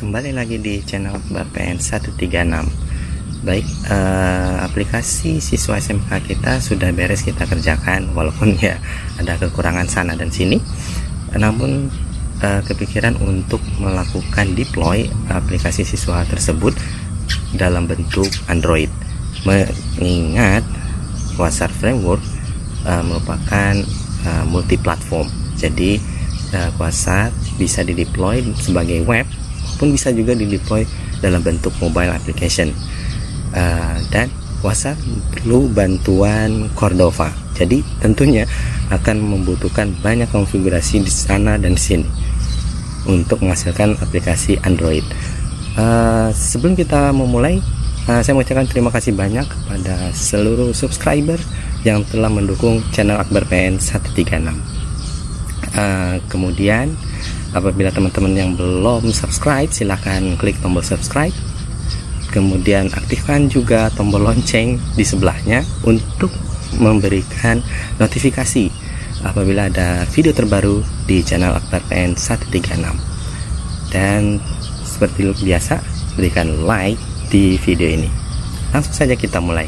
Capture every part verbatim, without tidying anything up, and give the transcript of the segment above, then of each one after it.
kembali lagi di channel Akbar P N seratus tiga puluh enam. Baik, eh, aplikasi siswa S M K kita sudah beres kita kerjakan, walaupun ya ada kekurangan sana dan sini, namun eh, kepikiran untuk melakukan deploy aplikasi siswa tersebut dalam bentuk Android, mengingat Quasar Framework eh, merupakan eh, multi platform. Jadi eh, Quasar bisa dideploy sebagai web pun bisa juga dideploy dalam bentuk mobile application, uh, dan Quasar perlu bantuan Cordova, jadi tentunya akan membutuhkan banyak konfigurasi di sana dan sini untuk menghasilkan aplikasi Android. Uh, sebelum kita memulai, uh, saya mengucapkan terima kasih banyak kepada seluruh subscriber yang telah mendukung channel Akbar P N seratus tiga puluh enam. Uh, kemudian apabila teman-teman yang belum subscribe, silahkan klik tombol subscribe, kemudian aktifkan juga tombol lonceng di sebelahnya untuk memberikan notifikasi apabila ada video terbaru di channel Akbar P N seratus tiga puluh enam. Dan seperti biasa, berikan like di video ini. Langsung saja kita mulai.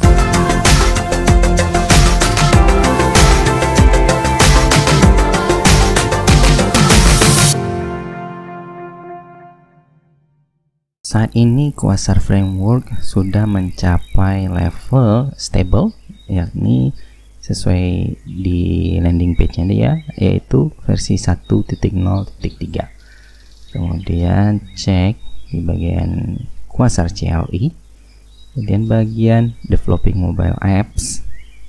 Saat ini Quasar Framework sudah mencapai level stable, yakni sesuai di landing page-nya dia, yaitu versi satu titik nol titik tiga. Kemudian cek di bagian Quasar C L I, kemudian bagian developing mobile apps,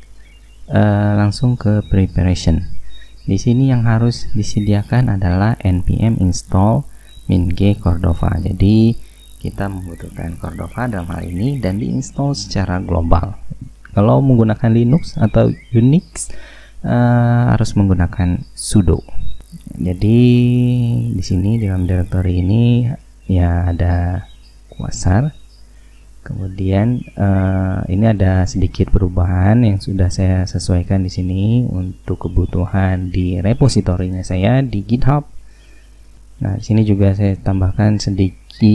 uh, langsung ke preparation. Di sini yang harus disediakan adalah npm install min-g Cordova. Jadi kita membutuhkan Cordova dalam hal ini dan diinstal secara global. Kalau menggunakan Linux atau Unix uh, harus menggunakan sudo. Jadi di sini dalam directory ini ya ada Quasar. Kemudian uh, ini ada sedikit perubahan yang sudah saya sesuaikan di sini untuk kebutuhan di repositorinya saya di GitHub. Nah, di sini juga saya tambahkan sedikit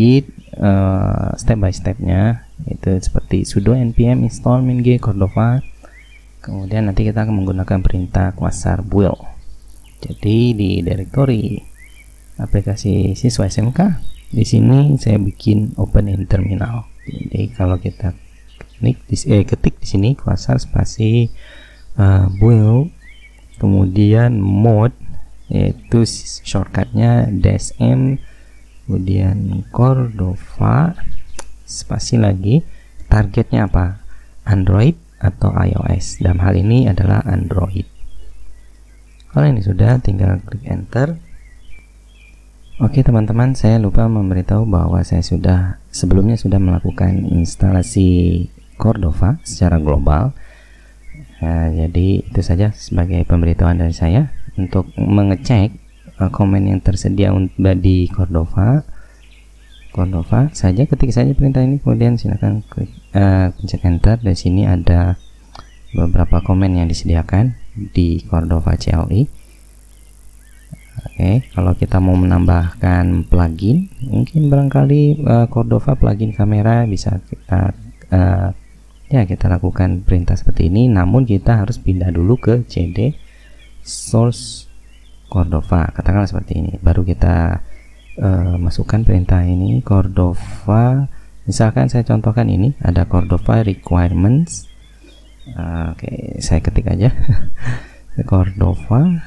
Uh, step by stepnya, itu seperti sudo npm install min-g Cordova. Kemudian nanti kita akan menggunakan perintah Quasar build. Jadi di directory aplikasi siswa S M K, di sini saya bikin open in terminal. Jadi kalau kita klik di, eh, ketik di sini Quasar spasi uh, build, kemudian mode, yaitu shortcutnya dash m, kemudian Cordova, spasi lagi, targetnya apa, Android atau iOS. Dalam hal ini adalah Android. Kalau ini sudah, tinggal klik enter. Oke teman-teman, saya lupa memberitahu bahwa saya sudah sebelumnya sudah melakukan instalasi Cordova secara global. Nah, jadi itu saja sebagai pemberitahuan dari saya untuk mengecek komen yang tersedia di Cordova. Cordova saja, ketik saja perintah ini, kemudian silakan klik uh, pencet enter. Di sini ada beberapa komen yang disediakan di Cordova C L I. Oke, kalau kita mau menambahkan plugin, mungkin barangkali uh, Cordova plugin kamera bisa kita uh, ya kita lakukan perintah seperti ini. Namun kita harus pindah dulu ke cd source Cordova, katakanlah seperti ini, baru kita uh, masukkan perintah ini Cordova. Misalkan saya contohkan ini ada Cordova requirements. uh, oke okay, saya ketik aja Cordova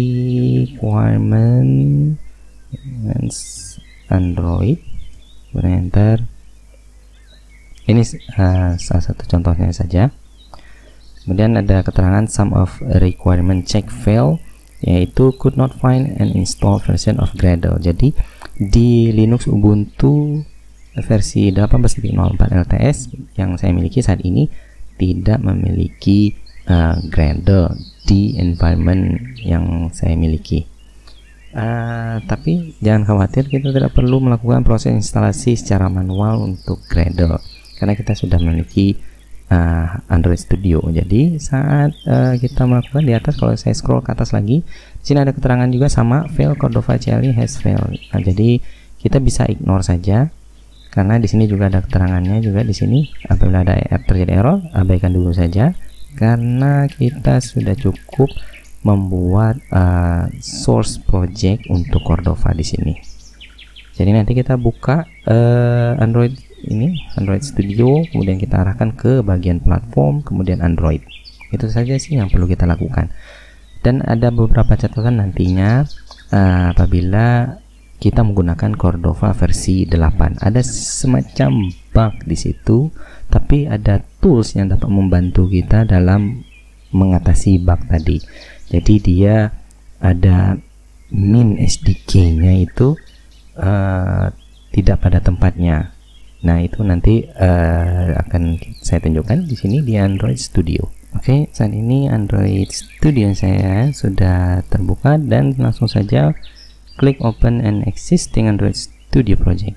requirements Android, enter. Ini uh, salah satu contohnya saja. Kemudian ada keterangan some of requirement check fail, yaitu could not find an install version of Gradle. Jadi di Linux Ubuntu versi delapan belas titik nol empat L T S yang saya miliki saat ini tidak memiliki uh, Gradle di environment yang saya miliki. Uh, tapi jangan khawatir, kita tidak perlu melakukan proses instalasi secara manual untuk Gradle karena kita sudah memiliki Uh, Android Studio. Jadi saat uh, kita melakukan di atas, kalau saya scroll ke atas lagi, di sini ada keterangan juga sama fail Cordova C L I has failed. Nah, jadi kita bisa ignore saja, karena di sini juga ada keterangannya juga di sini. Apabila ada terjadi error, abaikan dulu saja, karena kita sudah cukup membuat uh, source project untuk Cordova di sini. Jadi nanti kita buka uh, Android ini, Android Studio, kemudian kita arahkan ke bagian platform, kemudian Android. Itu saja sih yang perlu kita lakukan. Dan ada beberapa catatan nantinya uh, apabila kita menggunakan Cordova versi delapan. Ada semacam bug di situ, tapi ada tools yang dapat membantu kita dalam mengatasi bug tadi. Jadi dia ada min S D K-nya itu uh, tidak pada tempatnya. Nah, itu nanti uh, akan saya tunjukkan di sini di Android Studio. Oke, saat ini Android Studio saya sudah terbuka dan langsung saja klik open an existing Android Studio project.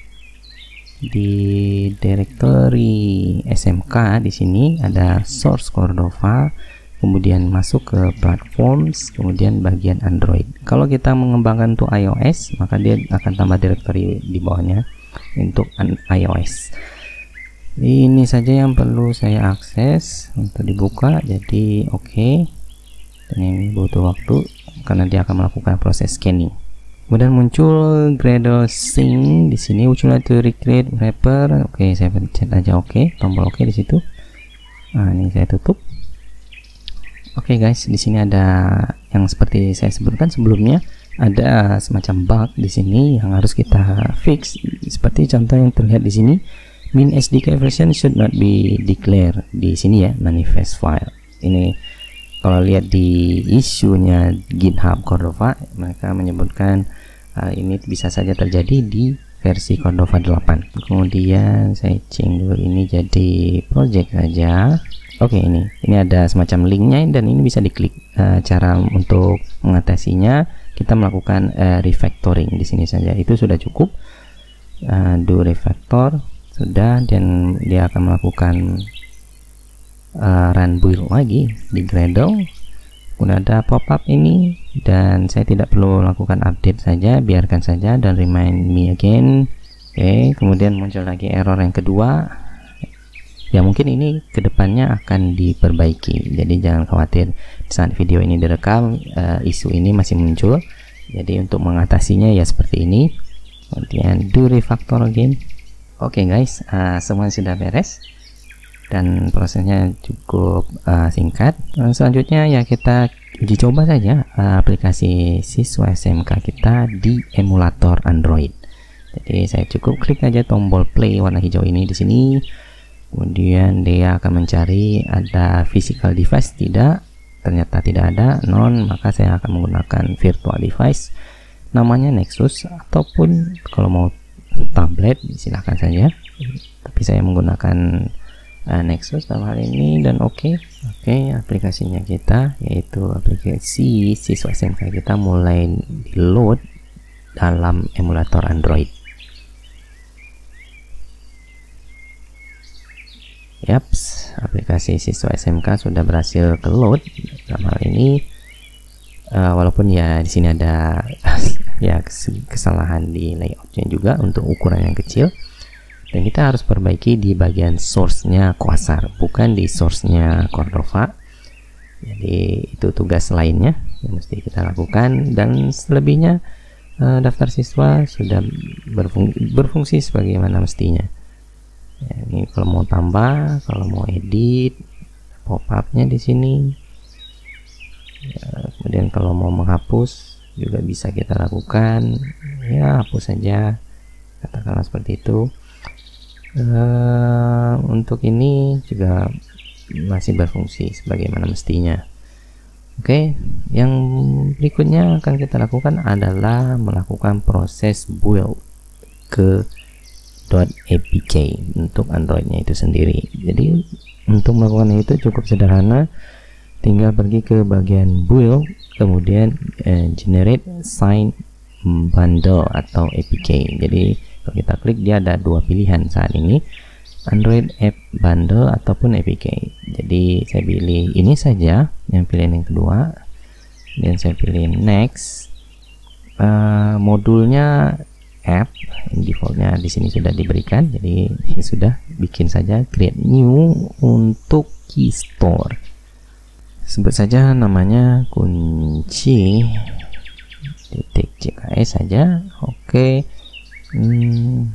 Di directory S M K di sini ada source Cordova, kemudian masuk ke platforms, kemudian bagian Android. Kalau kita mengembangkan untuk iOS, maka dia akan tambah directory di bawahnya untuk iOS. Ini saja yang perlu saya akses untuk dibuka. Jadi oke, okay. Dan ini butuh waktu karena dia akan melakukan proses scanning. Kemudian muncul Gradle Sync di sini. Would you like to recreate wrapper? Oke, okay, saya pencet aja oke, okay. Tombol oke okay di situ. Nah, ini saya tutup. Oke okay guys, di sini ada yang seperti saya sebutkan sebelumnya, ada semacam bug di sini yang harus kita fix. Seperti contoh yang terlihat di sini, min S D K version should not be declared di sini ya, manifest file. Ini kalau lihat di isunya GitHub Cordova, mereka menyebutkan hal ini bisa saja terjadi di versi Cordova delapan. Kemudian saya change dulu ini jadi project saja. Oke, okay, ini ini ada semacam linknya dan ini bisa diklik. Uh, cara untuk mengatasinya kita melakukan uh, refactoring di sini saja, itu sudah cukup. Uh, do refactor sudah, dan dia akan melakukan uh, run build lagi di Gradle. Kemudian ada pop-up ini dan saya tidak perlu lakukan update saja, biarkan saja dan remind me again. Oke, okay, kemudian muncul lagi error yang kedua. Ya mungkin ini kedepannya akan diperbaiki, jadi jangan khawatir saat video ini direkam uh, isu ini masih muncul. Jadi untuk mengatasinya ya seperti ini. Kemudian do refactor again. Oke okay guys, uh, semua sudah beres dan prosesnya cukup uh, singkat. Uh, selanjutnya ya kita uji coba saja uh, aplikasi siswa S M K kita di emulator Android. Jadi saya cukup klik aja tombol play warna hijau ini di sini. Kemudian dia akan mencari ada physical device, tidak, ternyata tidak ada, non, maka saya akan menggunakan virtual device namanya Nexus, ataupun kalau mau tablet silahkan saja, tapi saya menggunakan uh, Nexus dalam hal ini. Dan oke okay. oke okay, aplikasinya kita, yaitu aplikasi siswa S M K kita mulai di load dalam emulator Android. Yaps, aplikasi siswa S M K sudah berhasil ke load dalam hal ini. Uh, walaupun ya di sini ada ya kesalahan di layoutnya juga untuk ukuran yang kecil, dan kita harus perbaiki di bagian source-nya Quasar, bukan di source-nya Cordova. Jadi itu tugas lainnya yang mesti kita lakukan, dan selebihnya uh, daftar siswa sudah berfung berfungsi sebagaimana mestinya. Ya, ini kalau mau tambah, kalau mau edit pop-upnya di sini. Ya, kemudian kalau mau menghapus juga bisa kita lakukan. Ya, hapus saja, katakanlah seperti itu. Uh, untuk ini juga masih berfungsi sebagaimana mestinya. Oke, yang berikutnya akan kita lakukan adalah melakukan proses build ke .apk untuk Androidnya itu sendiri. Jadi untuk melakukan itu cukup sederhana, tinggal pergi ke bagian build, kemudian eh, generate sign bundle atau A P K. Jadi kalau kita klik, dia ada dua pilihan saat ini, Android App Bundle ataupun A P K. Jadi saya pilih ini saja, yang pilihan yang kedua, dan saya pilih next. Uh, modulnya app. Defaultnya di sini sudah diberikan, jadi ya sudah, bikin saja create new untuk key store. Sebut saja namanya kunci titik C K S saja. Oke. Hmm.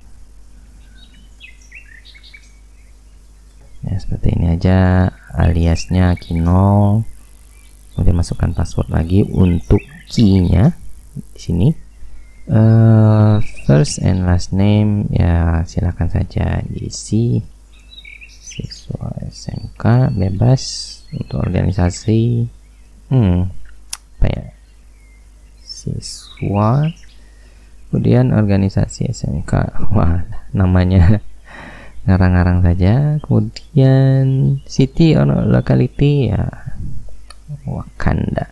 Ya seperti ini aja, aliasnya key nol. Kemudian masukkan password lagi untuk key-nya di sini. Uh, first and last name ya silakan saja diisi. Siswa S M K bebas. Untuk organisasi hmm apa ya, siswa, kemudian organisasi S M K. Wah, namanya ngarang-ngarang saja. Kemudian city or locality ya Wakanda.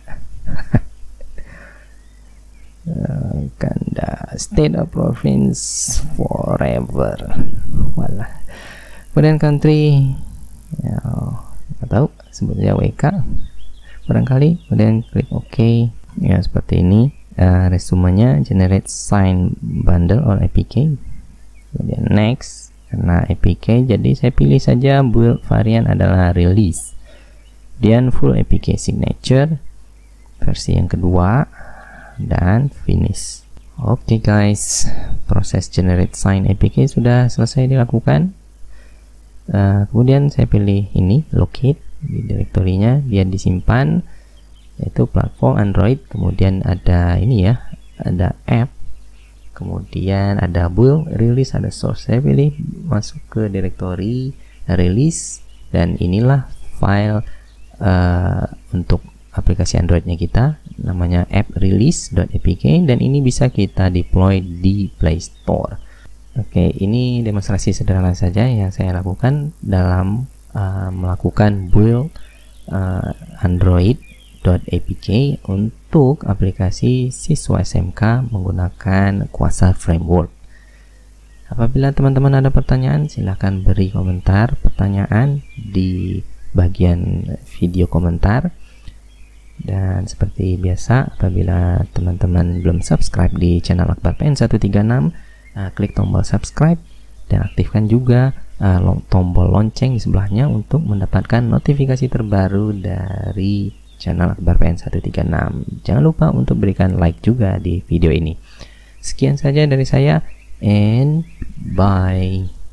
Wakanda, state or province forever. Walah. Kemudian country ya nggak tahu, sebut saja W K barangkali. Kemudian klik OK ya seperti ini. Uh, resumenya generate sign bundle or A P K. Kemudian next, karena A P K jadi saya pilih saja build varian adalah release. Kemudian full A P K signature versi yang kedua dan finish. Oke okay guys, proses generate sign A P K sudah selesai dilakukan. Uh, kemudian saya pilih ini locate di direktorinya, dia disimpan yaitu platform Android. Kemudian ada ini ya, ada app, kemudian ada build, release, ada source. Saya pilih masuk ke direktori release, dan inilah file uh, untuk aplikasi Androidnya kita, namanya app release.apk, dan ini bisa kita deploy di Play Store. Oke, ini demonstrasi sederhana saja yang saya lakukan dalam uh, melakukan build uh, android.apk untuk aplikasi siswa S M K menggunakan Quasar Framework. Apabila teman-teman ada pertanyaan, silahkan beri komentar pertanyaan di bagian video komentar. Dan seperti biasa, apabila teman-teman belum subscribe di channel Akbar P N seratus tiga puluh enam, uh, klik tombol subscribe dan aktifkan juga uh, tombol lonceng di sebelahnya untuk mendapatkan notifikasi terbaru dari channel Akbar P N seratus tiga puluh enam. Jangan lupa untuk berikan like juga di video ini. Sekian saja dari saya, and bye.